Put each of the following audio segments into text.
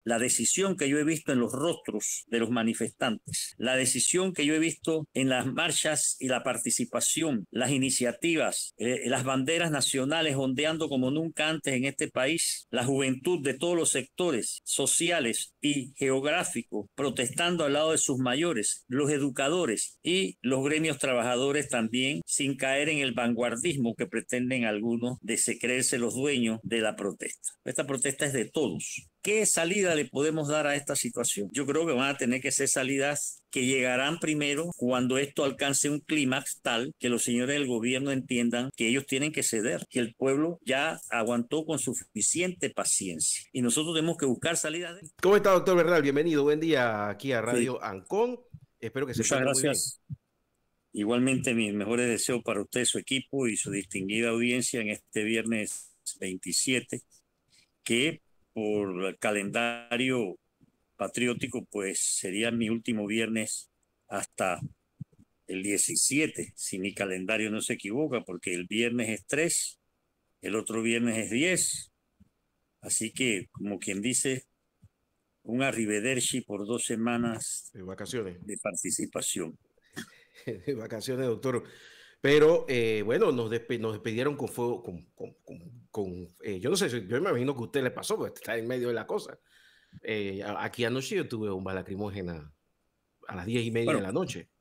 la decisión que yo he visto en los rostros de los manifestantes, la decisión que yo he visto en las marchas y la participación, las iniciativas, las banderas nacionales ondeando como nunca antes en este país, la juventud de todos los sectores sociales y geográficos protestando al lado de sus mayores, los educadores y los gremios trabajadores también, sin caer en el vanguardismo que pretenden algunos de creerse los dueños de la protesta. Esta protesta es de todos. ¿Qué salida le podemos dar a esta situación? Yo creo que van a tener que ser salidas que llegarán primero cuando esto alcance un clímax tal que los señores del gobierno entiendan que ellos tienen que ceder, que el pueblo ya aguantó con suficiente paciencia y nosotros tenemos que buscar salidas. ¿Cómo está, doctor Bernal? Bienvenido, buen día aquí a Radio Sí. Ancón. Espero que se Muchas encuentre muy bien. gracias. Igualmente mis mejores deseos para usted, su equipo y su distinguida audiencia en este viernes 27, que por el calendario patriótico pues sería mi último viernes hasta el 17, si mi calendario no se equivoca, porque el viernes es 3, el otro viernes es 10, así que como quien dice, un arrivederci por 2 semanas De vacaciones. de participación. De vacaciones, doctor. Pero bueno, nos despidieron con fuego, yo no sé, yo me imagino que a usted le pasó, porque está en medio de la cosa. Aquí anoche yo tuve bomba lacrimógena a las 10:30 de la noche.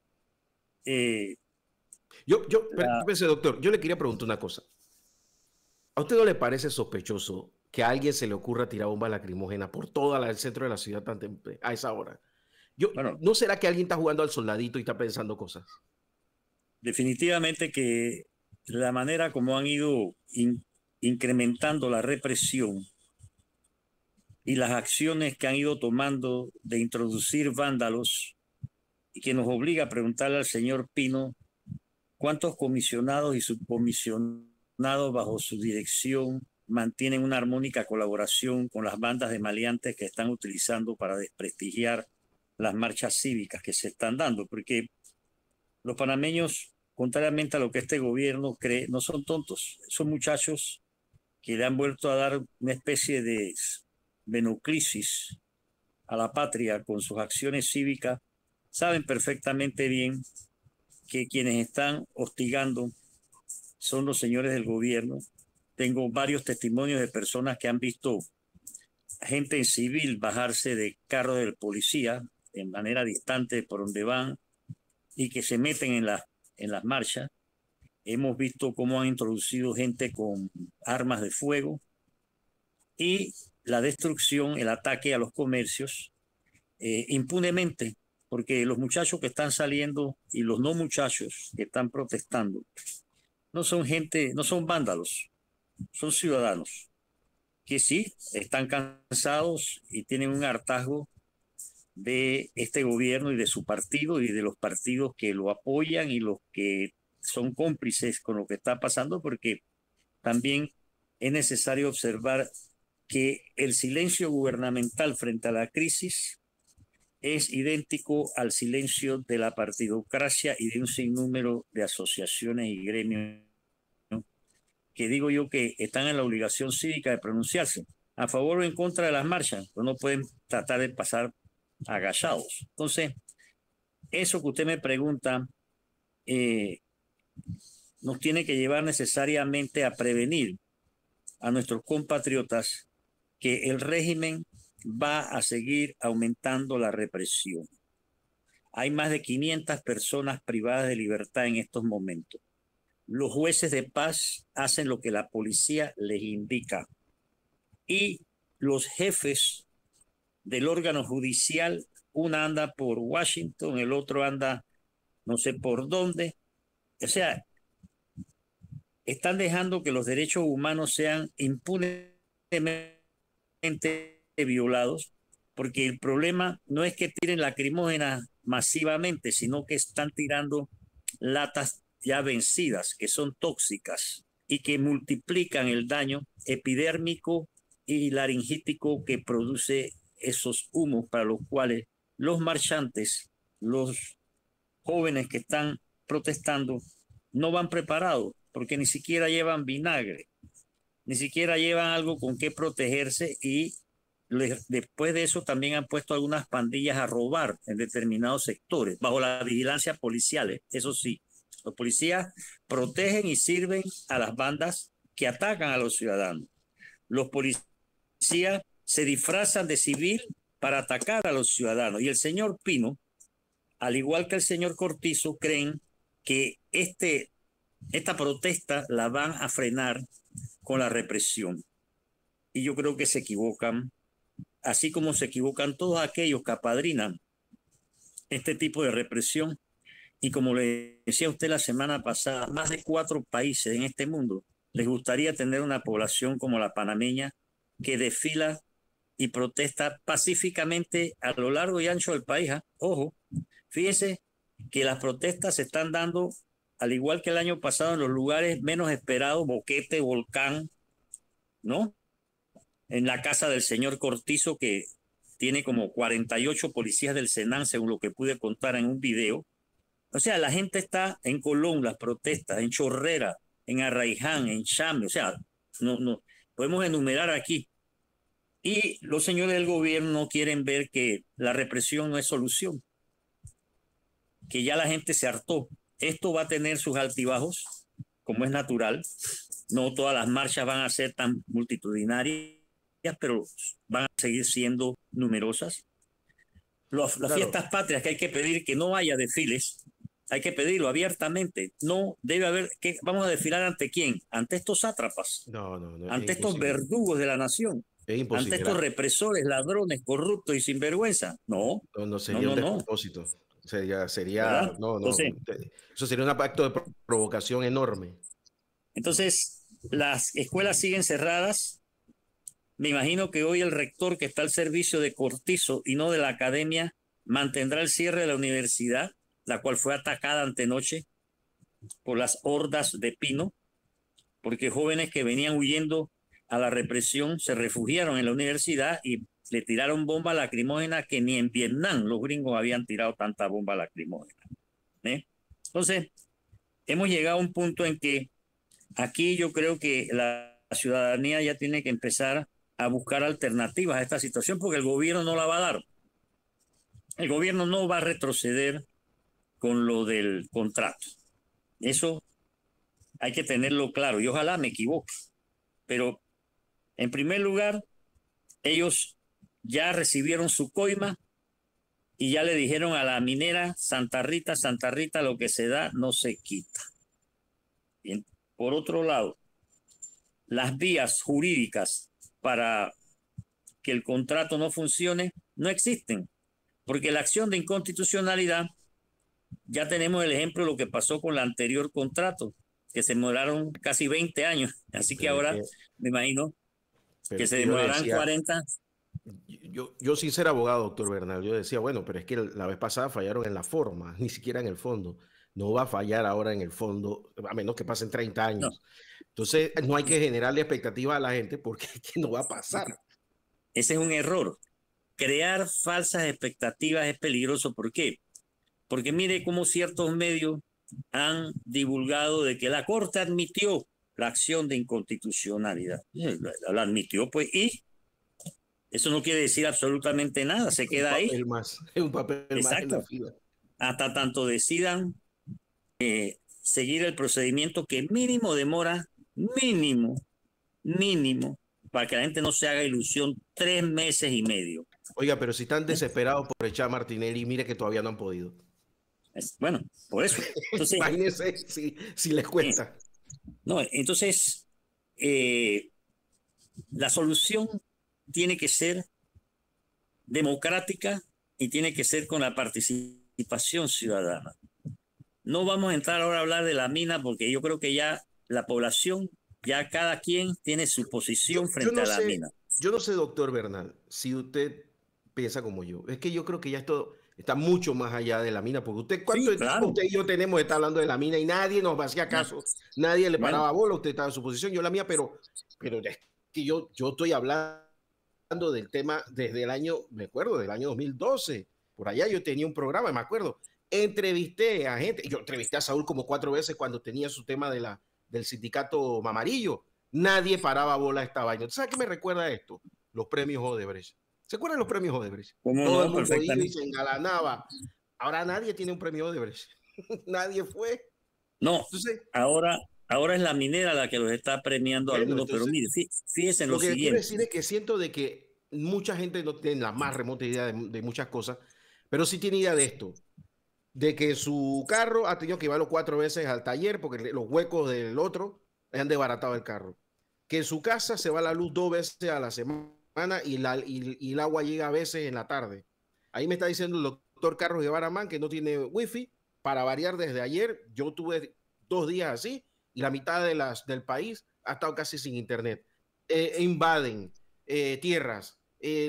Pensé, doctor, yo le quería preguntar una cosa. ¿A usted no le parece sospechoso que a alguien se le ocurra tirar bomba lacrimógena por todo el centro de la ciudad a esa hora? Bueno, ¿no será que alguien está jugando al soldadito y está pensando cosas? definitivamente que la manera como han ido incrementando la represión y las acciones que han ido tomando de introducir vándalos y que nos obliga a preguntarle al señor Pino cuántos comisionados y subcomisionados bajo su dirección mantienen una armónica colaboración con las bandas de maleantes que están utilizando para desprestigiar las marchas cívicas que se están dando, porque los panameños, contrariamente a lo que este gobierno cree, no son tontos, son muchachos que le han vuelto a dar una especie de venoclisis a la patria con sus acciones cívicas, saben perfectamente bien que quienes están hostigando son los señores del gobierno. Tengo varios testimonios de personas que han visto gente en civil bajarse de carro del policía de manera distante por donde van y que se meten en las marchas. Hemos visto cómo han introducido gente con armas de fuego y la destrucción, el ataque a los comercios impunemente, porque los muchachos que están saliendo y los no muchachos que están protestando no son gente, no son vándalos, son ciudadanos que sí están cansados y tienen un hartazgo de este gobierno y de su partido y de los partidos que lo apoyan y los que son cómplices con lo que está pasando, porque también es necesario observar que el silencio gubernamental frente a la crisis es idéntico al silencio de la partidocracia y de un sinnúmero de asociaciones y gremios que digo yo que están en la obligación cívica de pronunciarse a favor o en contra de las marchas, pero no pueden tratar de pasar agachados. Entonces, eso que usted me pregunta nos tiene que llevar necesariamente a prevenir a nuestros compatriotas que el régimen va a seguir aumentando la represión. Hay más de 500 personas privadas de libertad en estos momentos. Los jueces de paz hacen lo que la policía les indica y los jefes del órgano judicial, una anda por Washington, el otro anda no sé por dónde. O sea, están dejando que los derechos humanos sean impunemente violados, porque el problema no es que tiren lacrimógenas masivamente, sino que están tirando latas ya vencidas, que son tóxicas y que multiplican el daño epidérmico y laringítico que produce esos humos, para los cuales los marchantes, los jóvenes que están protestando, no van preparados, porque ni siquiera llevan vinagre, ni siquiera llevan algo con qué protegerse y después de eso también han puesto algunas pandillas a robar en determinados sectores, bajo la vigilancia policial. Eso sí, los policías protegen y sirven a las bandas que atacan a los ciudadanos. Los policías se disfrazan de civil para atacar a los ciudadanos. Y el señor Pino, al igual que el señor Cortizo, creen que esta protesta la van a frenar con la represión. Y yo creo que se equivocan, así como se equivocan todos aquellos que apadrinan este tipo de represión. Y como le decía a usted la semana pasada, más de 4 países en este mundo les gustaría tener una población como la panameña que desfila y protesta pacíficamente a lo largo y ancho del país. Ojo, fíjense que las protestas se están dando, al igual que el año pasado, en los lugares menos esperados, Boquete, Volcán, ¿no? En la casa del señor Cortizo, que tiene como 48 policías del Senan, según lo que pude contar en un video. O sea, la gente está en Colón, las protestas, en Chorrera, en Arraiján, en Chame, o sea, no podemos enumerar aquí. Y los señores del gobierno quieren ver que la represión no es solución, que ya la gente se hartó. Esto va a tener sus altibajos, como es natural. No todas las marchas van a ser tan multitudinarias, pero van a seguir siendo numerosas. Las fiestas patrias, que hay que pedir que no haya desfiles, hay que pedirlo abiertamente. No debe haber, ¿vamos a desfilar ante quién? Ante estos sátrapas, no, ante estos verdugos de la nación, ante estos represores, ladrones, corruptos y sinvergüenza. No, sería un despropósito. Sería entonces, eso sería un acto de provocación enorme. Entonces, las escuelas siguen cerradas. Me imagino que hoy el rector, que está al servicio de Cortizo y no de la academia, mantendrá el cierre de la universidad, la cual fue atacada antenoche por las hordas de Pino, porque jóvenes que venían huyendo a la represión se refugiaron en la universidad y le tiraron bombas lacrimógenas que ni en Vietnam los gringos habían tirado tanta bomba lacrimógena. Entonces, hemos llegado a un punto en que aquí yo creo que la ciudadanía ya tiene que empezar a buscar alternativas a esta situación, porque el gobierno no la va a dar. El gobierno no va a retroceder con lo del contrato. Eso hay que tenerlo claro, y ojalá me equivoque. Pero, en primer lugar, ellos ya recibieron su coima y ya le dijeron a la minera Santa Rita, lo que se da no se quita. Bien. Por otro lado, las vías jurídicas para que el contrato no funcione no existen, porque la acción de inconstitucionalidad, ya tenemos el ejemplo de lo que pasó con el anterior contrato, que se demoraron casi 20 años, así que ahora me imagino que se demorarán 40. Yo sin ser abogado, doctor Bernal, yo decía, bueno, pero es que la vez pasada fallaron en la forma, ni siquiera en el fondo. No va a fallar ahora en el fondo, a menos que pasen 30 años. No. Entonces, no hay que generarle expectativa a la gente porque es que no va a pasar. Ese es un error. Crear falsas expectativas es peligroso. ¿Por qué? Porque mire cómo ciertos medios han divulgado de que la Corte admitió la acción de inconstitucionalidad. La admitió, pues, y eso no quiere decir absolutamente nada, se queda ahí. Es un papel más en la fila. Hasta tanto decidan seguir el procedimiento que mínimo demora, mínimo, para que la gente no se haga ilusión, 3 meses y medio. Oiga, pero si están desesperados por echar a Martinelli, mire que todavía no han podido. Bueno, por eso. Entonces, imagínense si les cuesta. No, entonces, la solución tiene que ser democrática y tiene que ser con la participación ciudadana. No vamos a entrar ahora a hablar de la mina porque yo creo que ya la población, ya cada quien tiene su posición frente a la mina. Yo no sé, doctor Bernal, si usted piensa como yo. Es que yo creo que ya esto está mucho más allá de la mina, porque usted y yo tenemos, está hablando de la mina y nadie nos hacía caso, nadie le paraba bola, usted estaba en su posición, yo la mía, pero es que yo estoy hablando del tema desde el año, me acuerdo, del año 2012, por allá yo tenía un programa, me acuerdo, entrevisté a gente, yo entrevisté a Saúl como 4 veces cuando tenía su tema del sindicato Mamarillo, nadie paraba bola a esta vaina. ¿Sabes qué me recuerda esto? los premios Odebrecht. ¿Se acuerdan los premios Odebrecht? ¿Cómo Todo no? el mundo iba y Perfectamente. se engalanaba. Ahora nadie tiene un premio Odebrecht. Nadie fue. No, Entonces, ahora es la minera la que los está premiando a bueno, algunos, pero entonces, mire, fíjense en lo lo que quiero siguiente. decir es que siento de que mucha gente no tiene la más remota idea de muchas cosas, pero sí tiene idea de esto, de que su carro ha tenido que llevarlo 4 veces al taller porque los huecos del otro le han desbaratado el carro. Que en su casa se va la luz 2 veces a la semana y el agua llega a veces en la tarde. Ahí me está diciendo el doctor Carlos Guevara Man que no tiene wifi. Para variar, desde ayer yo tuve 2 días así y la mitad del país ha estado casi sin internet. Invaden tierras,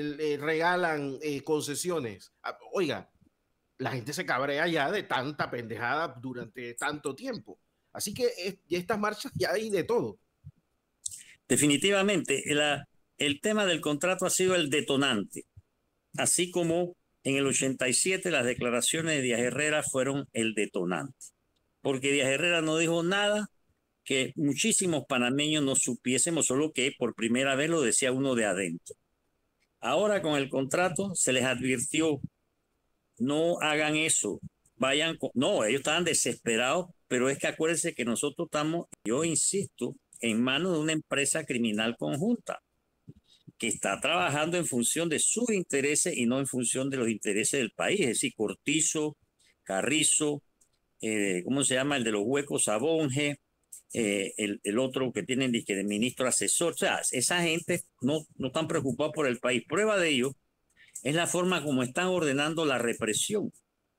regalan concesiones. Oiga, la gente se cabrea ya de tanta pendejada durante tanto tiempo. Así que estas marchas ya hay de todo. Definitivamente, el tema del contrato ha sido el detonante, así como en el 87 las declaraciones de Díaz Herrera fueron el detonante, porque Díaz Herrera no dijo nada que muchísimos panameños no supiésemos, solo que por primera vez lo decía uno de adentro. Ahora con el contrato se les advirtió, no hagan eso, vayan, no, ellos estaban desesperados, pero es que acuérdense que nosotros estamos, yo insisto, en manos de una empresa criminal conjunta que está trabajando en función de sus intereses y no en función de los intereses del país, es decir, Cortizo, Carrizo, ¿cómo se llama? El de los huecos, Sabonge, el otro que tienen de ministro asesor. O sea, esa gente no están preocupados por el país. Prueba de ello es la forma como están ordenando la represión.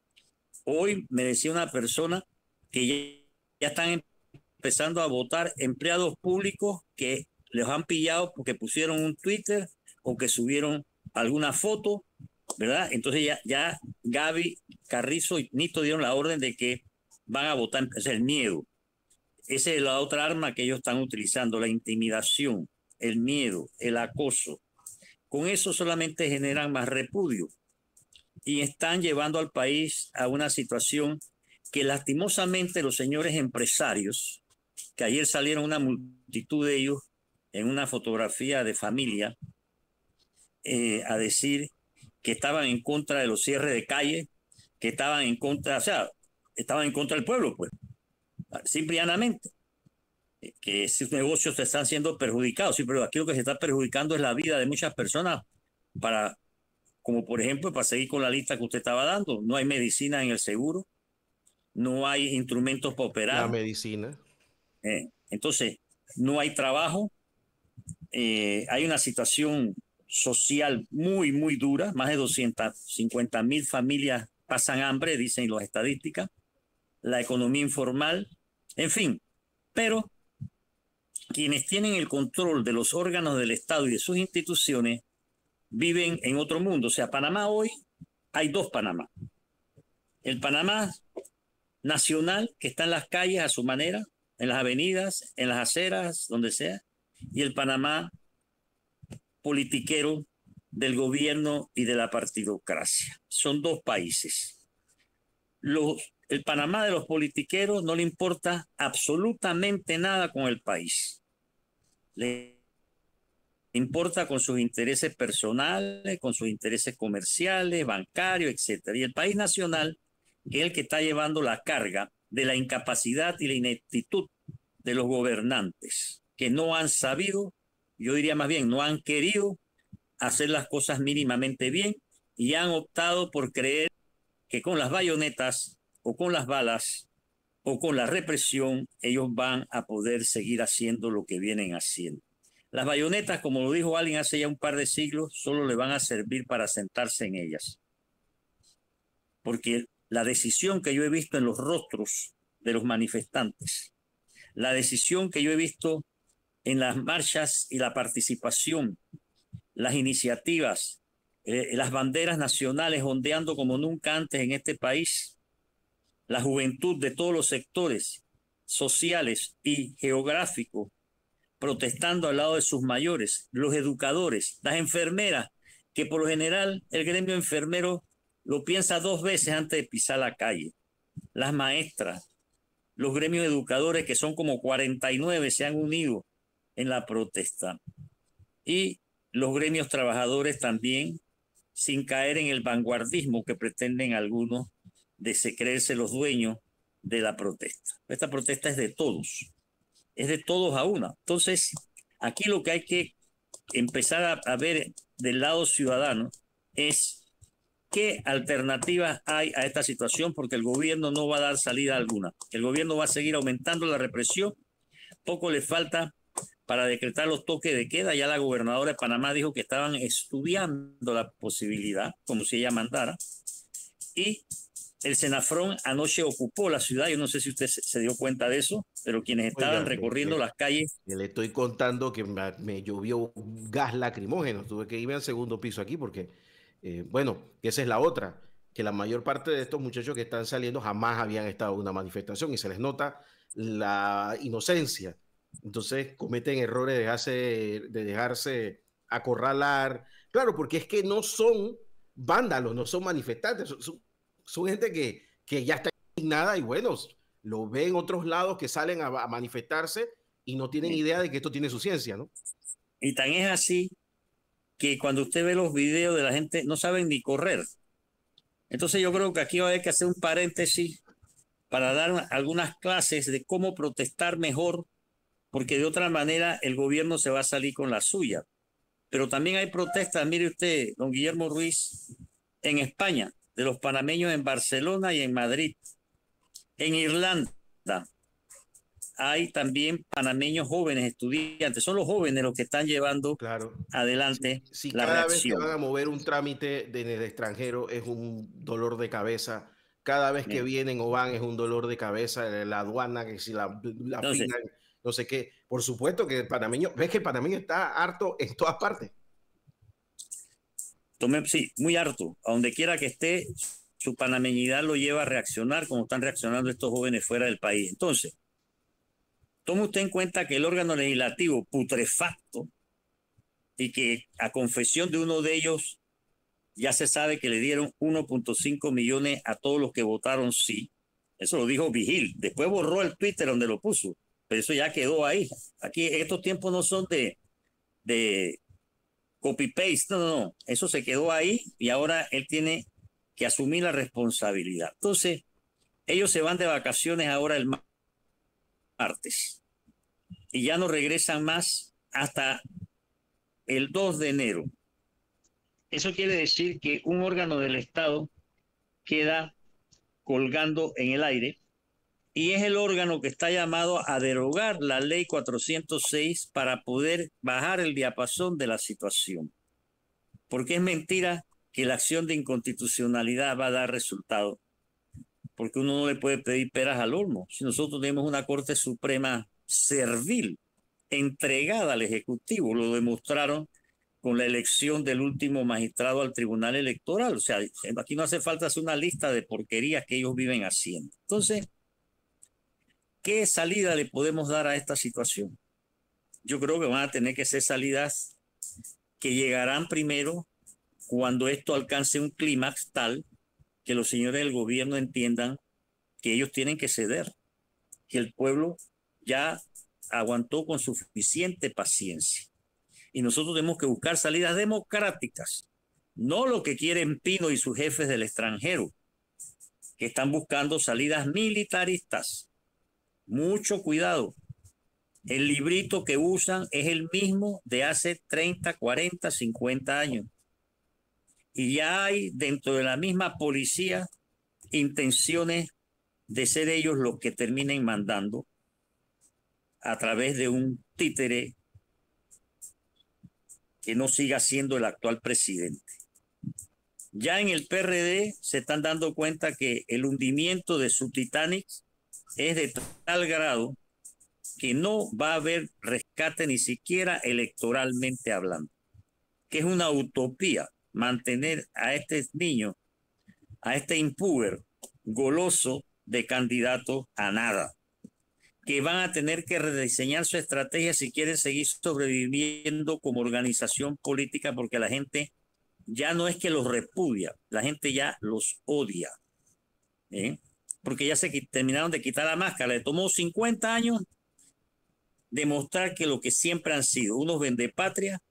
Hoy me decía una persona que ya están empezando a votar empleados públicos que les han pillado porque pusieron un Twitter o que subieron alguna foto, ¿verdad? Entonces ya Gaby, Carrizo y Nito dieron la orden de que van a votar, es el miedo. Esa es la otra arma que ellos están utilizando, la intimidación, el miedo, el acoso. Con eso solamente generan más repudio y están llevando al país a una situación que lastimosamente los señores empresarios, que ayer salieron una multitud de ellos en una fotografía de familia, a decir que estaban en contra de los cierres de calle, que estaban en contra, o sea, estaban en contra del pueblo, pues, simple y llanamente, que sus negocios están siendo perjudicados. Sí, pero aquí lo que se está perjudicando es la vida de muchas personas para, como por ejemplo, para seguir con la lista que usted estaba dando, no hay medicina en el seguro, no hay instrumentos para La operar, medicina. entonces no hay trabajo, hay una situación social muy, muy dura, más de 250,000 familias pasan hambre, dicen las estadísticas, la economía informal, en fin, pero quienes tienen el control de los órganos del Estado y de sus instituciones viven en otro mundo. O sea, Panamá hoy hay dos Panamá. El Panamá nacional, que está en las calles a su manera, en las avenidas, en las aceras, donde sea, y el Panamá politiquero del gobierno y de la partidocracia. Son dos países. El Panamá de los politiqueros no le importa absolutamente nada con el país. Le importa con sus intereses personales, con sus intereses comerciales, bancarios, etc. Y el país nacional es el que está llevando la carga de la incapacidad y la ineptitud de los gobernantes, que no han sabido, yo diría más bien, no han querido hacer las cosas mínimamente bien y han optado por creer que con las bayonetas o con las balas o con la represión ellos van a poder seguir haciendo lo que vienen haciendo. Las bayonetas, como lo dijo alguien hace ya un par de siglos, solo le van a servir para sentarse en ellas. Porque la decisión que yo he visto en los rostros de los manifestantes, la decisión que yo he visto en las marchas y la participación, las iniciativas, las banderas nacionales ondeando como nunca antes en este país, la juventud de todos los sectores sociales y geográficos protestando al lado de sus mayores, los educadores, las enfermeras, que por lo general el gremio enfermero lo piensa 2 veces antes de pisar la calle, las maestras, los gremios educadores, que son como 49, se han unido en la protesta. Y los gremios trabajadores también, sin caer en el vanguardismo que pretenden algunos de creerse los dueños de la protesta. Esta protesta es de todos a una. Entonces, aquí lo que hay que empezar a ver del lado ciudadano es qué alternativas hay a esta situación, porque el gobierno no va a dar salida alguna. El gobierno va a seguir aumentando la represión. Poco le falta para decretar los toques de queda. Ya la gobernadora de Panamá dijo que estaban estudiando la posibilidad, como si ella mandara. Y el Senafrón anoche ocupó la ciudad. Yo no sé si usted se dio cuenta de eso, pero quienes estaban recorriendo las calles. Le estoy contando que me llovió gas lacrimógeno. Tuve que irme al segundo piso aquí porque, bueno, esa es la otra, que la mayor parte de estos muchachos que están saliendo jamás habían estado en una manifestación y se les nota la inocencia. Entonces cometen errores de dejarse acorralar. Claro, porque es que no son vándalos, no son manifestantes, son gente que ya está indignada y bueno, lo ven en otros lados que salen a manifestarse y no tienen idea de que esto tiene su ciencia, ¿no? Y tan es así que cuando usted ve los videos de la gente, no saben ni correr. Entonces yo creo que aquí va a haber que hacer un paréntesis para dar algunas clases de cómo protestar mejor, porque de otra manera el gobierno se va a salir con la suya. Pero también hay protestas, mire usted, don Guillermo Ruiz, en España, de los panameños en Barcelona y en Madrid. En Irlanda hay también panameños jóvenes, estudiantes. Son los jóvenes los que están llevando adelante si la cada reacción. vez que van a mover un trámite en el extranjero es un dolor de cabeza, cada vez que vienen o van es un dolor de cabeza, la aduana, que si la fina, no sé qué. Por supuesto que el panameño, ves que el panameño está harto en todas partes. Sí, muy harto. A donde quiera que esté, su panameñidad lo lleva a reaccionar como están reaccionando estos jóvenes fuera del país. Entonces, tome usted en cuenta que el órgano legislativo putrefacto y que a confesión de uno de ellos ya se sabe que le dieron 1.5 millones a todos los que votaron sí. Eso lo dijo Vigil. Después borró el Twitter donde lo puso, pero eso ya quedó ahí. Aquí estos tiempos no son de copy-paste, no. Eso se quedó ahí y ahora él tiene que asumir la responsabilidad. Entonces, ellos se van de vacaciones ahora el martes y ya no regresan más hasta el 2 de enero. Eso quiere decir que un órgano del Estado queda colgando en el aire y es el órgano que está llamado a derogar la ley 406 para poder bajar el diapasón de la situación. Porque es mentira que la acción de inconstitucionalidad va a dar resultado. Porque uno no le puede pedir peras al olmo. Si nosotros tenemos una Corte Suprema servil, entregada al Ejecutivo, lo demostraron con la elección del último magistrado al Tribunal Electoral. O sea, aquí no hace falta hacer una lista de porquerías que ellos viven haciendo. Entonces, ¿qué salida le podemos dar a esta situación? Yo creo que van a tener que ser salidas que llegarán primero cuando esto alcance un clímax tal que los señores del gobierno entiendan que ellos tienen que ceder, que el pueblo ya aguantó con suficiente paciencia. Y nosotros tenemos que buscar salidas democráticas, no lo que quieren Pino y sus jefes del extranjero, que están buscando salidas militaristas. Mucho cuidado. El librito que usan es el mismo de hace 30, 40, 50 años. Y ya hay dentro de la misma policía intenciones de ser ellos los que terminen mandando a través de un títere que no siga siendo el actual presidente. Ya en el PRD se están dando cuenta que el hundimiento de su Titanic es de tal grado que no va a haber rescate ni siquiera electoralmente hablando, que es una utopía mantener a este niño, a este impúber goloso de candidato a nada, que van a tener que rediseñar su estrategia si quieren seguir sobreviviendo como organización política, porque la gente ya no es que los repudia, la gente ya los odia, porque ya se terminaron de quitar la máscara. Le tomó 50 años demostrar que lo que siempre han sido, unos vendepatrias,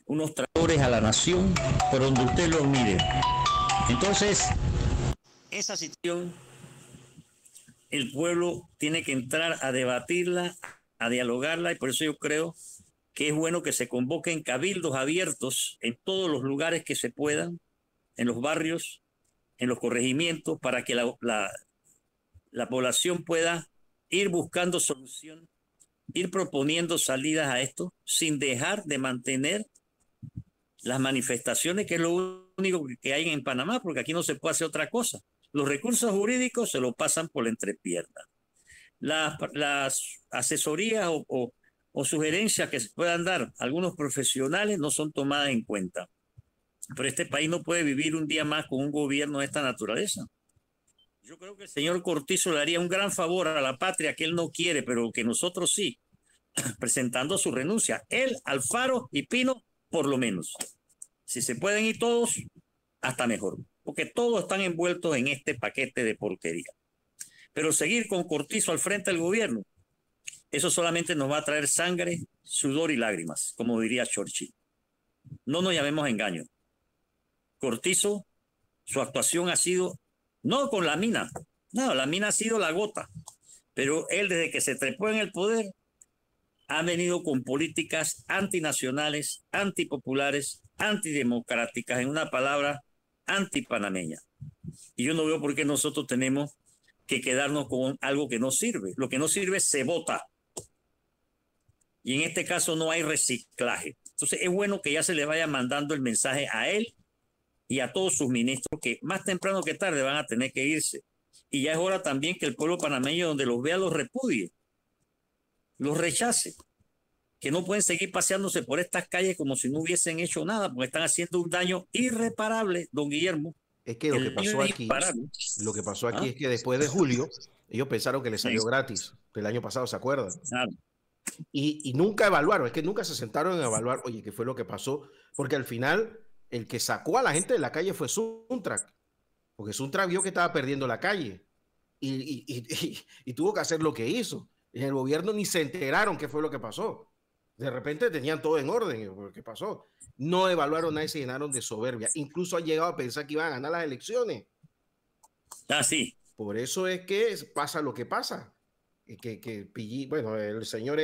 unos traidores a la nación por donde usted los mire. Entonces, esa situación, el pueblo tiene que entrar a debatirla, a dialogarla, y por eso yo creo que es bueno que se convoquen cabildos abiertos en todos los lugares que se puedan, en los barrios, en los corregimientos, para que la población pueda ir buscando solución, ir proponiendo salidas a esto, sin dejar de mantener las manifestaciones, que es lo único que hay en Panamá, porque aquí no se puede hacer otra cosa. Los recursos jurídicos se los pasan por la entrepierna. Las asesorías o sugerencias que se puedan dar algunos profesionales no son tomadas en cuenta. Pero este país no puede vivir un día más con un gobierno de esta naturaleza. Yo creo que el señor Cortizo le haría un gran favor a la patria que él no quiere, pero que nosotros sí, presentando su renuncia. Él, Alfaro y Pino, por lo menos. Si se pueden ir todos, hasta mejor, porque todos están envueltos en este paquete de porquería. Pero seguir con Cortizo al frente del gobierno, eso solamente nos va a traer sangre, sudor y lágrimas, como diría Churchill. No nos llamemos a engaño. Cortizo, su actuación ha sido, no con la mina, no, la mina ha sido la gota, pero él desde que se trepó en el poder ha venido con políticas antinacionales, antipopulares, antidemocráticas, en una palabra, antipanameña. Y yo no veo por qué nosotros tenemos que quedarnos con algo que no sirve. Lo que no sirve se bota. Y en este caso no hay reciclaje. Entonces es bueno que ya se le vaya mandando el mensaje a él y a todos sus ministros, que más temprano que tarde van a tener que irse. Y ya es hora también que el pueblo panameño, donde los vea, los repudie, los rechace, que no pueden seguir paseándose por estas calles como si no hubiesen hecho nada, porque están haciendo un daño irreparable, don Guillermo. Es que lo que pasó aquí es que después de julio, ellos pensaron que les salió gratis del año pasado, ¿se acuerdan? Claro. Y nunca evaluaron, es que nunca se sentaron a evaluar, oye, ¿qué fue lo que pasó? Porque al final, el que sacó a la gente de la calle fue Suntrak, porque Suntrak vio que estaba perdiendo la calle y tuvo que hacer lo que hizo. En el gobierno ni se enteraron qué fue lo que pasó. De repente tenían todo en orden. ¿Qué pasó? No evaluaron nada y se llenaron de soberbia. Incluso han llegado a pensar que iban a ganar las elecciones. Ah, sí. Por eso es que pasa lo que pasa. Bueno, el señor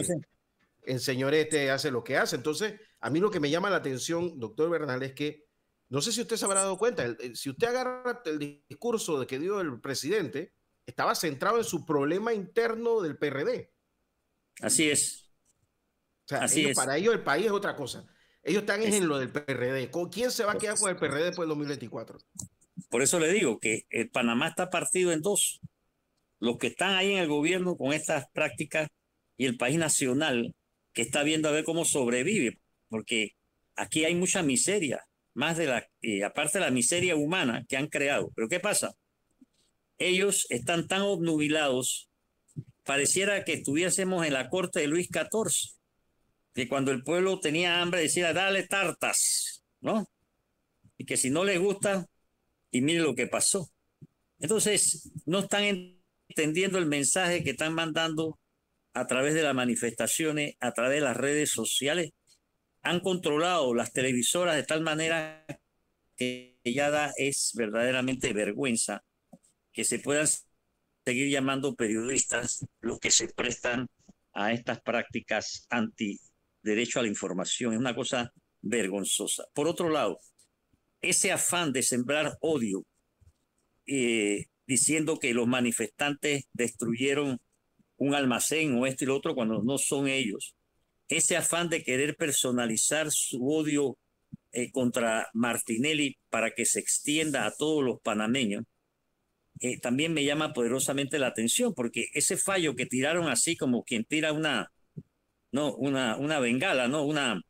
hace lo que hace. Entonces, a mí lo que me llama la atención, doctor Bernal, es que, no sé si usted se habrá dado cuenta, si usted agarra el discurso que dio el presidente, estaba centrado en su problema interno del PRD. Así es. O sea, para ellos el país es otra cosa. Ellos están en lo del PRD. ¿Quién se va a quedar con el PRD después del 2024? Por eso le digo que Panamá está partido en dos. Los que están ahí en el gobierno con estas prácticas y el país nacional que está viendo a ver cómo sobrevive. Porque aquí hay mucha miseria, más de aparte de la miseria humana que han creado. Pero ¿qué pasa? Ellos están tan obnubilados, pareciera que estuviésemos en la corte de Luis XIV. Que cuando el pueblo tenía hambre decía, dale tartas, ¿no? Y que si no les gusta, y mire lo que pasó. Entonces, no están entendiendo el mensaje que están mandando a través de las manifestaciones, a través de las redes sociales. Han controlado las televisoras de tal manera que ya es verdaderamente vergüenza que se puedan seguir llamando periodistas los que se prestan a estas prácticas anti-derecho a la información. Es una cosa vergonzosa. Por otro lado, ese afán de sembrar odio, diciendo que los manifestantes destruyeron un almacén o esto y lo otro cuando no son ellos, ese afán de querer personalizar su odio contra Martinelli para que se extienda a todos los panameños, también me llama poderosamente la atención, porque ese fallo que tiraron así como quien tira una bengala, ¿no?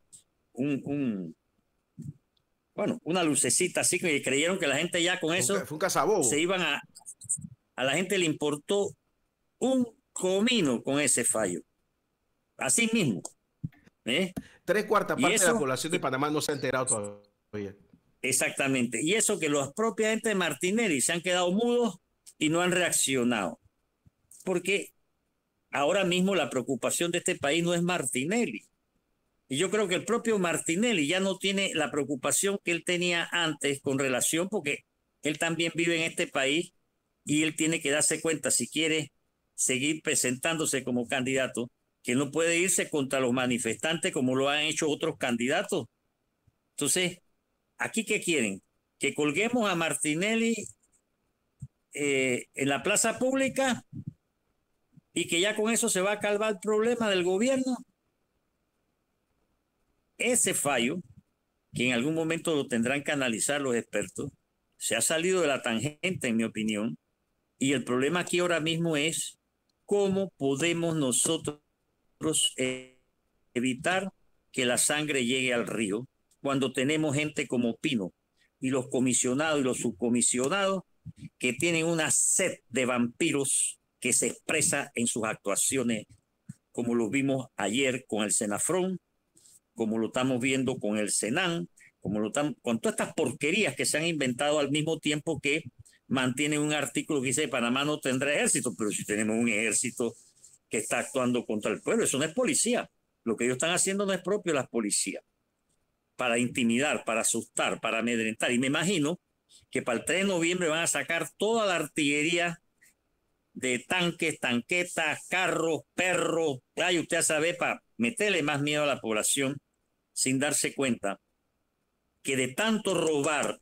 Bueno, una lucecita así, que creyeron que la gente ya con eso fue un cazabobo. Se iban a la gente le importó un comino con ese fallo. Así mismo. 3/4 partes de la población de Panamá no se ha enterado todavía. Exactamente. Y eso que los propios gente de Martinelli se han quedado mudos y no han reaccionado. Porque ahora mismo la preocupación de este país no es Martinelli. Y yo creo que el propio Martinelli ya no tiene la preocupación que él tenía antes con relación, porque él también vive en este país y él tiene que darse cuenta si quiere seguir presentándose como candidato, que no puede irse contra los manifestantes como lo han hecho otros candidatos. Entonces, ¿aquí qué quieren? Que colguemos a Martinelli en la plaza pública y que ya con eso se va a calmar el problema del gobierno. Ese fallo, que en algún momento lo tendrán que analizar los expertos, se ha salido de la tangente, en mi opinión, y el problema aquí ahora mismo es cómo podemos nosotros evitar que la sangre llegue al río cuando tenemos gente como Pino y los comisionados y los subcomisionados que tienen una sed de vampiros que se expresa en sus actuaciones, como lo vimos ayer con el Senafrón, como lo estamos viendo con el Senan, como lo estamos, con todas estas porquerías que se han inventado al mismo tiempo que mantienen un artículo que dice Panamá no tendrá ejército, pero si tenemos un ejército que está actuando contra el pueblo, eso no es policía. Lo que ellos están haciendo no es propio de las policías, para intimidar, para asustar, para amedrentar. Y me imagino que para el 3 de noviembre van a sacar toda la artillería de tanques, tanquetas, carros, perros, ay, usted sabe, para meterle más miedo a la población sin darse cuenta que de tanto robar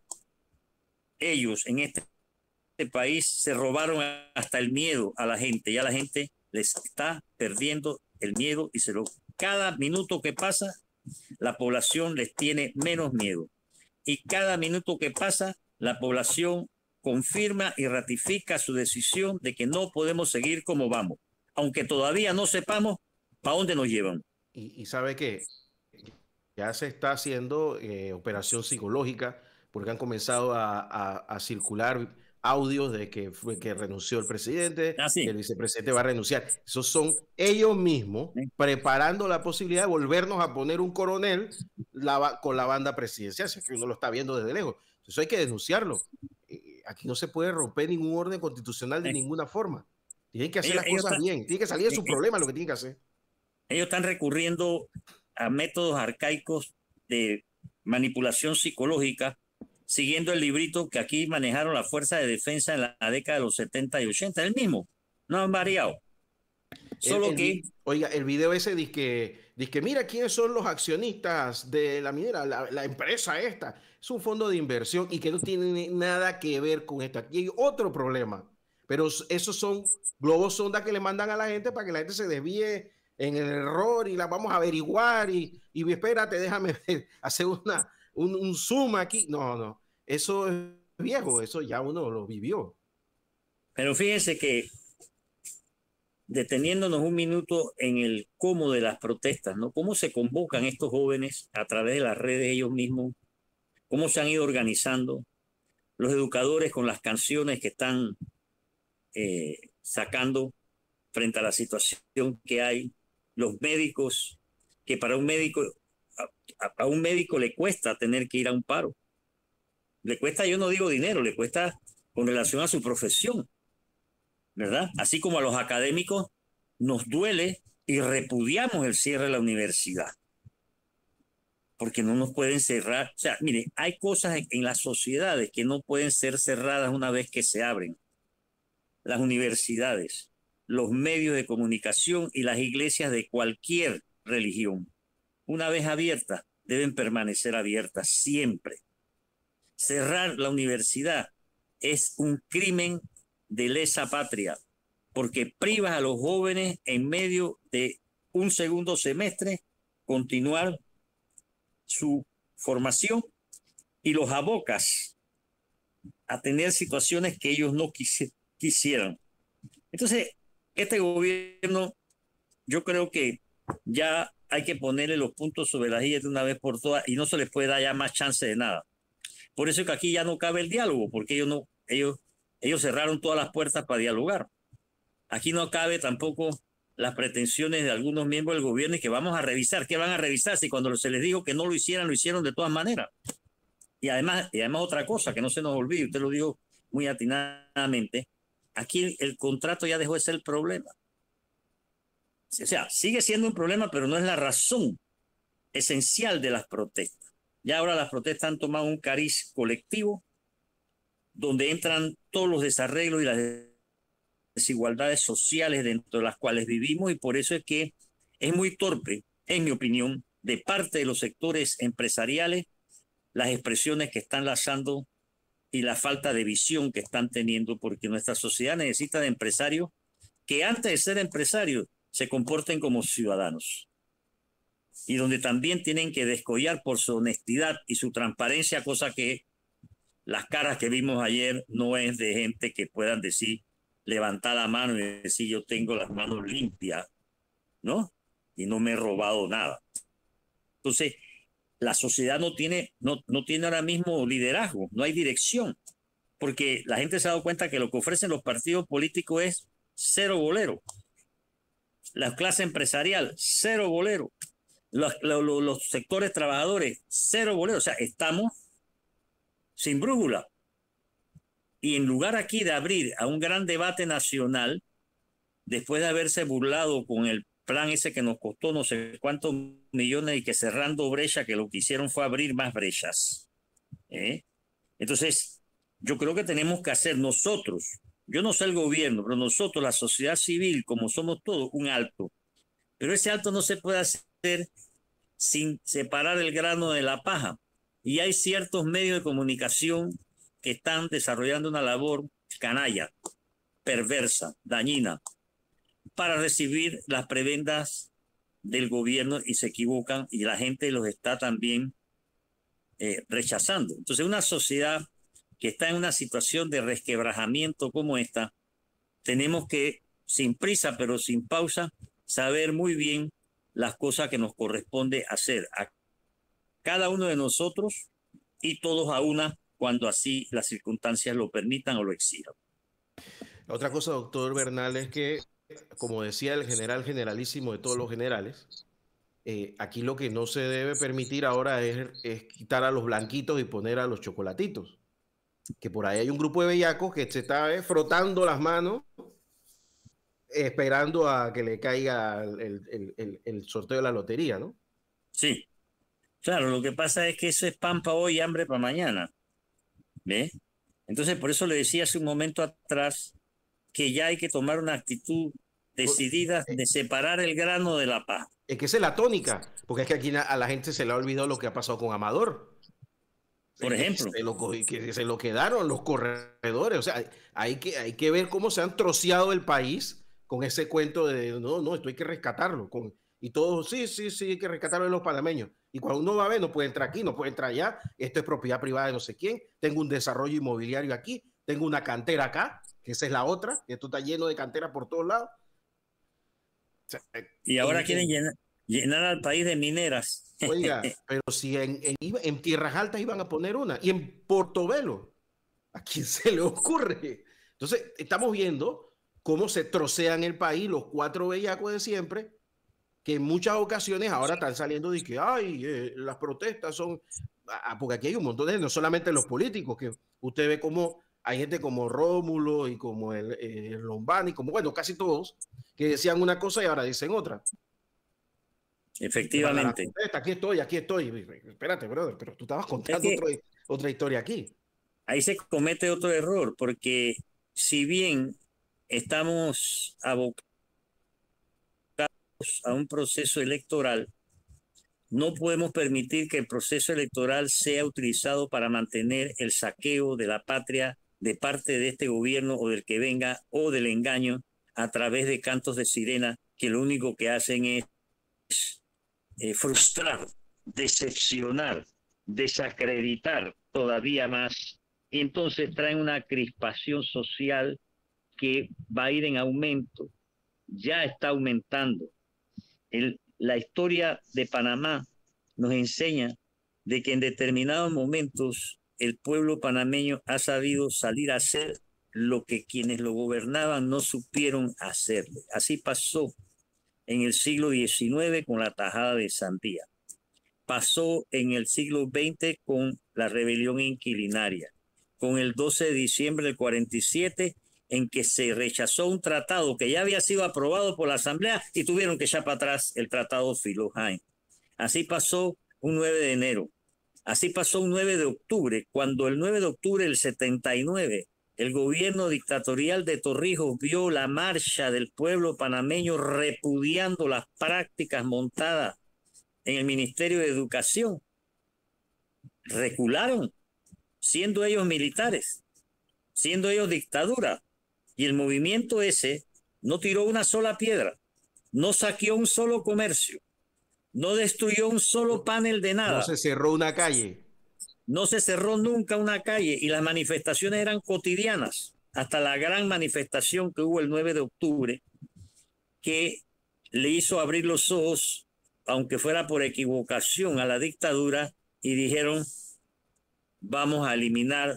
ellos en este país se robaron hasta el miedo a la gente. Ya la gente les está perdiendo el miedo y cada minuto que pasa la población les tiene menos miedo. Y cada minuto que pasa la población confirma y ratifica su decisión de que no podemos seguir como vamos, aunque todavía no sepamos para dónde nos llevan. Y sabe que ya se está haciendo operación psicológica porque han comenzado a circular audios de que renunció el presidente, que el vicepresidente va a renunciar. Esos son ellos mismos preparando la posibilidad de volvernos a poner un coronel con la banda presidencial, si es que uno lo está viendo desde lejos. Eso hay que denunciarlo. Aquí no se puede romper ningún orden constitucional de ninguna forma. Tienen que hacer las cosas bien. Tienen que salir de su problema lo que tienen que hacer. Ellos están recurriendo a métodos arcaicos de manipulación psicológica, siguiendo el librito que aquí manejaron la Fuerza de Defensa en la década de los 70 y 80. El mismo, no han variado. Solo que... Oiga, el video ese dice que mira quiénes son los accionistas de la minera, la empresa esta. Es un fondo de inversión y que no tiene nada que ver con esto. Aquí hay otro problema, pero esos son globos sonda que le mandan a la gente para que la gente se desvíe en el error y la vamos a averiguar y espérate, déjame hacer un zoom aquí. No, eso es viejo, eso ya uno lo vivió. Pero fíjense que deteniéndonos un minuto en el cómo de las protestas, ¿no? Cómo se convocan estos jóvenes a través de las redes ellos mismos, cómo se han ido organizando, los educadores con las canciones que están sacando frente a la situación que hay, los médicos, que para un médico, a un médico le cuesta tener que ir a un paro. Le cuesta, yo no digo dinero, le cuesta con relación a su profesión, ¿verdad? Así como a los académicos nos duele y repudiamos el cierre de la universidad, porque no nos pueden cerrar. O sea, mire, hay cosas en las sociedades que no pueden ser cerradas una vez que se abren. Las universidades, los medios de comunicación y las iglesias de cualquier religión, una vez abiertas, deben permanecer abiertas siempre. Cerrar la universidad es un crimen de lesa patria, porque privas a los jóvenes en medio de un segundo semestre continuar su formación y los abocas a tener situaciones que ellos no quisieran. Entonces, este gobierno, yo creo que ya hay que ponerle los puntos sobre las IES de una vez por todas y no se les puede dar ya más chance de nada. Por eso es que aquí ya no cabe el diálogo, porque ellos cerraron todas las puertas para dialogar. Aquí no cabe tampoco las pretensiones de algunos miembros del gobierno y que vamos a revisar. ¿Qué van a revisar si cuando se les dijo que no lo hicieran, lo hicieron de todas maneras? Y además otra cosa que no se nos olvide, usted lo dijo muy atinadamente, aquí el contrato ya dejó de ser el problema. O sea, sigue siendo un problema, pero no es la razón esencial de las protestas. Ya ahora las protestas han tomado un cariz colectivo donde entran todos los desarreglos y las desigualdades sociales dentro de las cuales vivimos, y por eso es que es muy torpe, en mi opinión, de parte de los sectores empresariales, las expresiones que están lanzando y la falta de visión que están teniendo, porque nuestra sociedad necesita de empresarios que antes de ser empresarios se comporten como ciudadanos, y donde también tienen que descollar por su honestidad y su transparencia, cosa que las caras que vimos ayer no es de gente que puedan decir, levantar la mano y decir yo tengo las manos limpias, ¿no? Y no me he robado nada. Entonces, la sociedad no tiene ahora mismo liderazgo, no hay dirección, porque la gente se ha dado cuenta que lo que ofrecen los partidos políticos es cero bolero. La clase empresarial, cero bolero. Los sectores trabajadores, cero bolero. O sea, estamos sin brújula. Y en lugar aquí de abrir a un gran debate nacional, después de haberse burlado con el plan ese que nos costó no sé cuántos millones y que cerrando brecha, que lo que hicieron fue abrir más brechas. Entonces, yo creo que tenemos que hacer nosotros, yo no sé el gobierno, pero nosotros, la sociedad civil, como somos todos, un alto. Pero ese alto no se puede hacer sin separar el grano de la paja. Y hay ciertos medios de comunicación que están desarrollando una labor canalla, perversa, dañina, para recibir las prebendas del gobierno, y se equivocan y la gente los está también rechazando. Entonces, una sociedad que está en una situación de resquebrajamiento como esta, tenemos que, sin prisa pero sin pausa, saber muy bien las cosas que nos corresponde hacer a cada uno de nosotros y todos a una, cuando así las circunstancias lo permitan o lo exijan. Otra cosa, doctor Bernal, es que, como decía el generalísimo de todos los generales, aquí lo que no se debe permitir ahora es quitar a los blanquitos y poner a los chocolatitos. Que por ahí hay un grupo de bellacos que se está frotando las manos esperando a que le caiga el sorteo de la lotería, ¿no? Sí, claro, lo que pasa es que eso es pan para hoy y hambre para mañana. ¿Ves? Entonces, por eso le decía hace un momento atrás que ya hay que tomar una actitud decidida de separar el grano de la paja. Es que esa es la tónica, porque es que aquí a la gente se le ha olvidado lo que ha pasado con Amador. Por ejemplo. Que se lo quedaron los corredores. O sea, hay que ver cómo se han troceado el país con ese cuento de no, esto hay que rescatarlo. Y todos, sí, hay que rescatarlo de los panameños. Y cuando uno va a ver, no puede entrar aquí, no puede entrar allá. Esto es propiedad privada de no sé quién. Tengo un desarrollo inmobiliario aquí. Tengo una cantera acá, que esa es la otra. Esto está lleno de cantera por todos lados. O sea, y ahora quieren llenar al país de mineras. Oiga, pero si en Tierras Altas iban a poner una, y en Portobelo, ¿a quién se le ocurre? Entonces, estamos viendo cómo se trocean el país los cuatro bellacos de siempre, que en muchas ocasiones ahora están saliendo de que, las protestas son... porque aquí hay un montón de, no solamente los políticos, que usted ve como hay gente como Rómulo y como el Lombani, como, bueno, casi todos, que decían una cosa y ahora dicen otra. Efectivamente. Aquí estoy. Espérate, brother, pero tú estabas contando otra historia aquí. Ahí se comete otro error, porque si bien estamos abocados a un proceso electoral, no podemos permitir que el proceso electoral sea utilizado para mantener el saqueo de la patria de parte de este gobierno o del que venga, o del engaño a través de cantos de sirena que lo único que hacen es frustrar, decepcionar, desacreditar todavía más, y entonces traen una crispación social que va a ir en aumento, ya está aumentando. La historia de Panamá nos enseña de que en determinados momentos el pueblo panameño ha sabido salir a hacer lo que quienes lo gobernaban no supieron hacer. Así pasó en el siglo XIX con la tajada de Sandía. Pasó en el siglo XX con la rebelión inquilinaria, con el 12 de diciembre del 47, en que se rechazó un tratado que ya había sido aprobado por la Asamblea y tuvieron que echar para atrás el tratado Filo-Jaén. Así pasó un 9 de enero. Así pasó un 9 de octubre, cuando el 9 de octubre del 79, el gobierno dictatorial de Torrijos vio la marcha del pueblo panameño repudiando las prácticas montadas en el Ministerio de Educación. Recularon, siendo ellos militares, siendo ellos dictadura. Y el movimiento ese no tiró una sola piedra, no saqueó un solo comercio, no destruyó un solo panel de nada. No se cerró una calle. No se cerró nunca una calle y las manifestaciones eran cotidianas, hasta la gran manifestación que hubo el 9 de octubre, que le hizo abrir los ojos, aunque fuera por equivocación, a la dictadura, y dijeron, vamos a eliminar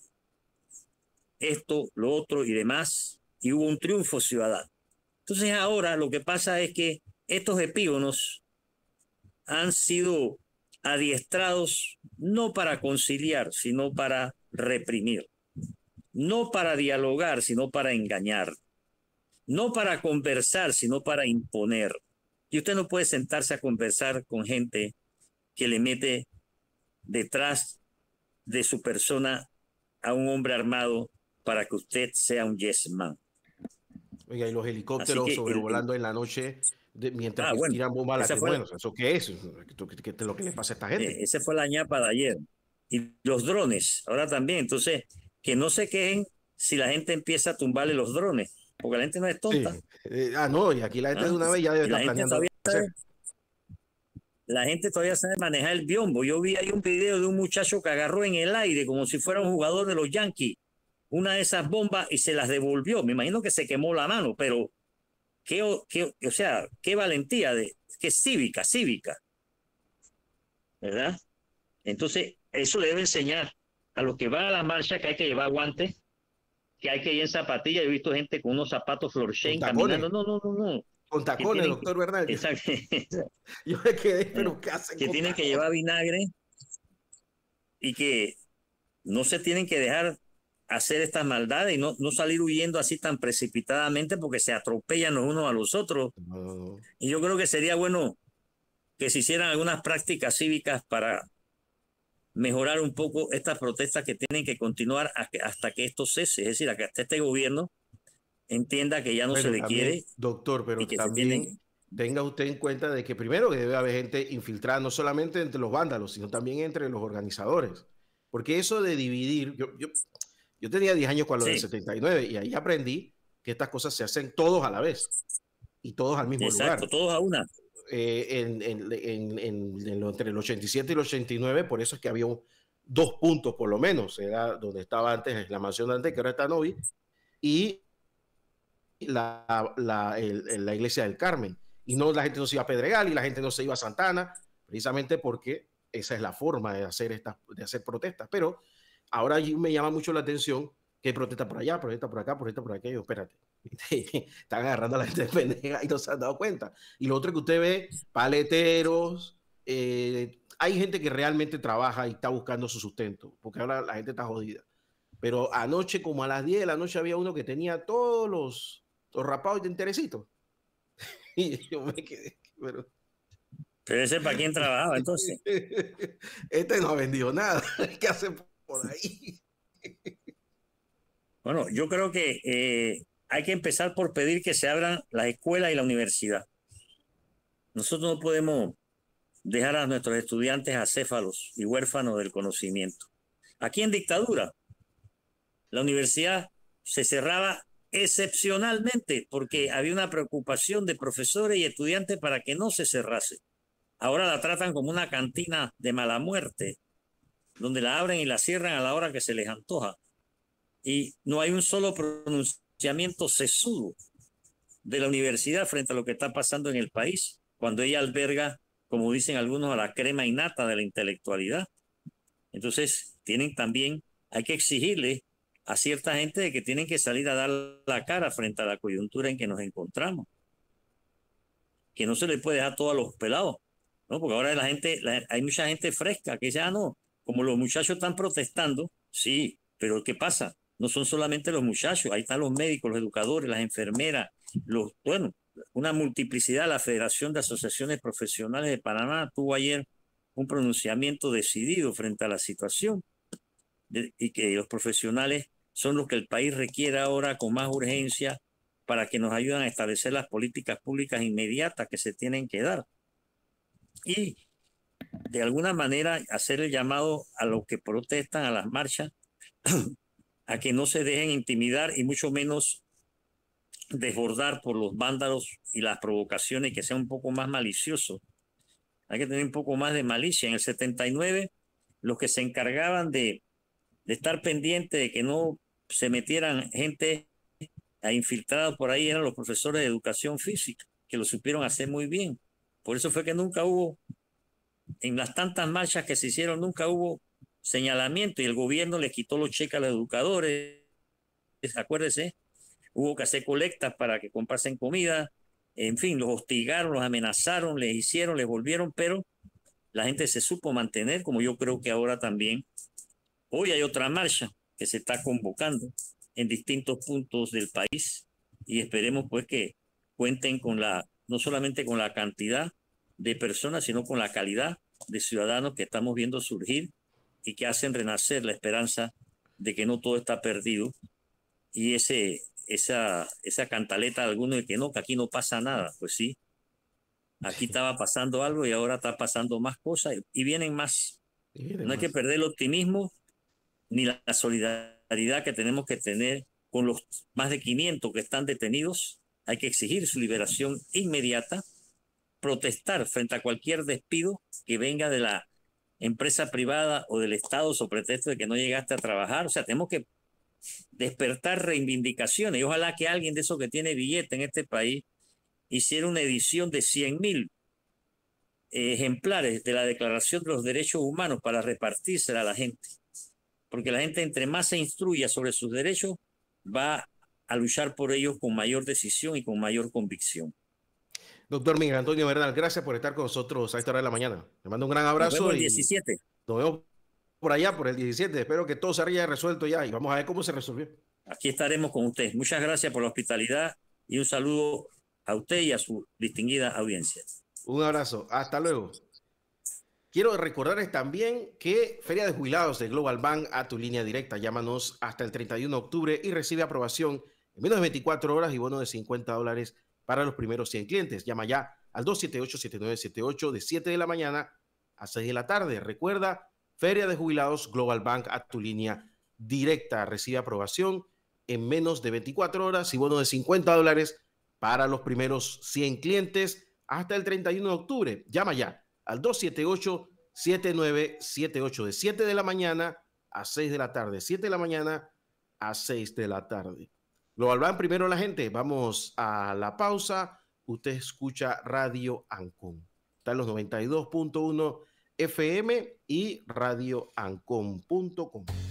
esto, lo otro y demás, y hubo un triunfo ciudadano. Entonces ahora lo que pasa es que estos epígonos han sido adiestrados no para conciliar, sino para reprimir, no para dialogar, sino para engañar, no para conversar, sino para imponer. Y usted no puede sentarse a conversar con gente que le mete detrás de su persona a un hombre armado para que usted sea un yes man. Oiga, y los helicópteros sobrevolando en la noche mientras bueno, tiran bombas lacrimógenas. ¿Eso qué es? ¿Qué es lo que le pasa a esta gente? Esa fue la ñapa de ayer. Y los drones, ahora también. Entonces, que no se quejen si la gente empieza a tumbarle los drones, porque la gente no es tonta. Sí. No, y aquí la gente de una vez ya debe estar planeando. La gente todavía sabe manejar el biombo. Yo vi ahí un video de un muchacho que agarró en el aire como si fuera un jugador de los Yankees una de esas bombas y se las devolvió. Me imagino que se quemó la mano, pero qué valentía, qué cívica, ¿verdad? Entonces, eso le debe enseñar a los que van a la marcha que hay que llevar guantes, que hay que ir en zapatillas. He visto gente con unos zapatos Florchain caminando. No. Con tacones, doctor Bernal. Exacto. Yo me quedé, pero ¿qué hacen? Que tienen que llevar vinagre y que no se tienen que dejar hacer estas maldades y no salir huyendo así tan precipitadamente porque se atropellan los unos a los otros. No. Y yo creo que sería bueno que se hicieran algunas prácticas cívicas para mejorar un poco estas protestas que tienen que continuar hasta que esto cese, es decir, hasta este gobierno entienda que ya no se le quiere. Doctor, pero también tenga usted en cuenta de que primero que debe haber gente infiltrada, no solamente entre los vándalos, sino también entre los organizadores. Porque eso de dividir, yo tenía 10 años cuando del 79 y ahí aprendí que estas cosas se hacen todos a la vez y todos al mismo lugar. Exacto, todos a una. Entre el 87 y el 89, por eso es que había 2 puntos por lo menos, era donde estaba antes la mansión de antes, que ahora está Novi, y la iglesia del Carmen. Y no, la gente no se iba a Pedregal y la gente no se iba a Santana, precisamente porque esa es la forma de hacer protestas. Pero ahora me llama mucho la atención que protesta por allá, protesta por acá, protesta por aquello. Espérate, están agarrando a la gente de pendeja y no se han dado cuenta. Y lo otro que usted ve, paleteros, hay gente que realmente trabaja y está buscando su sustento, porque ahora la gente está jodida. Pero anoche, como a las 10 de la noche, había uno que tenía todos los rapados de interesitos. Y yo me quedé, pero ese para quién trabajaba entonces. Este no ha vendido nada. ¿Qué hace por ahí? Bueno, yo creo que hay que empezar por pedir que se abran las escuelas y la universidad. Nosotros no podemos dejar a nuestros estudiantes acéfalos y huérfanos del conocimiento. Aquí en dictadura, la universidad se cerraba excepcionalmente porque había una preocupación de profesores y estudiantes para que no se cerrase. Ahora la tratan como una cantina de mala muerte, donde la abren y la cierran a la hora que se les antoja. Y no hay un solo pronunciamiento sesudo de la universidad frente a lo que está pasando en el país, cuando ella alberga, como dicen algunos, a la crema innata de la intelectualidad. Entonces, hay que exigirle a cierta gente de que tienen que salir a dar la cara frente a la coyuntura en que nos encontramos. Que no se le puede dejar todo a los pelados, ¿no? Porque ahora hay mucha gente fresca que dice, no, como los muchachos están protestando, sí, pero ¿qué los muchachos, ahí están los médicos, los educadores, las enfermeras, los una multiplicidad. La Federación de Asociaciones Profesionales de Panamá tuvo ayer un pronunciamiento decidido frente a la situación y que los profesionales son los que el país requiere ahora con más urgencia para que nos ayuden a establecer las políticas públicas inmediatas que se tienen que dar. Y de alguna manera hacer el llamado a los que protestan, a las marchas, a que no se dejen intimidar y mucho menos desbordar por los vándalos y las provocaciones, que sea un poco más malicioso. Hay que tener un poco más de malicia. En el 79, los que se encargaban de estar pendientes de que no se metieran gente a infiltrados por ahí eran los profesores de educación física, que lo supieron hacer muy bien. Por eso fue que nunca hubo, en las tantas marchas que se hicieron, nunca hubo señalamiento y el gobierno les quitó los cheques a los educadores. Acuérdese, hubo que hacer colectas para que comprasen comida. En fin, los hostigaron, los amenazaron, les hicieron, les volvieron, pero la gente se supo mantener, como yo creo que ahora también. Hoy hay otra marcha que se está convocando en distintos puntos del país y esperemos pues que cuenten con no solamente con la cantidad de personas, sino con la calidad de ciudadanos que estamos viendo surgir y que hacen renacer la esperanza de que no todo está perdido. Y esa cantaleta de algunos de que aquí no pasa nada, pues sí, aquí estaba pasando algo y ahora está pasando más cosas y vienen más. No hay que perder el optimismo ni la solidaridad que tenemos que tener con los más de 500 que están detenidos. Hay que exigir su liberación inmediata, protestar frente a cualquier despido que venga de la empresa privada o del Estado sobre pretexto de que no llegaste a trabajar. O sea, tenemos que despertar reivindicaciones y ojalá que alguien de esos que tiene billete en este país hiciera una edición de 100.000 ejemplares de la Declaración de los Derechos Humanos para repartírsela a la gente. Porque la gente, entre más se instruya sobre sus derechos, va a luchar por ellos con mayor decisión y con mayor convicción. Doctor Miguel Antonio Bernal, gracias por estar con nosotros a esta hora de la mañana. Le mando un gran abrazo. Nos vemos el 17. Nos vemos por allá, por el 17. Espero que todo se haya resuelto ya y vamos a ver cómo se resolvió. Aquí estaremos con usted. Muchas gracias por la hospitalidad y un saludo a usted y a su distinguida audiencia. Un abrazo. Hasta luego. Quiero recordarles también que Feria de Jubilados de Global Bank a tu línea directa. Llámanos hasta el 31 de octubre y recibe aprobación en menos de 24 horas y bono de $50 para los primeros 100 clientes. Llama ya al 278-7978 de 7 de la mañana a 6 de la tarde. Recuerda, Feria de Jubilados Global Bank a tu línea directa. Recibe aprobación en menos de 24 horas y bono de $50 para los primeros 100 clientes hasta el 31 de octubre. Llama ya al 278-7978 de 7 de la mañana a 6 de la tarde. 7 de la mañana a 6 de la tarde. Global Bank, primero la gente. Vamos a la pausa. Usted escucha Radio Ancon. Está en los 92.1 FM y radioancon.com.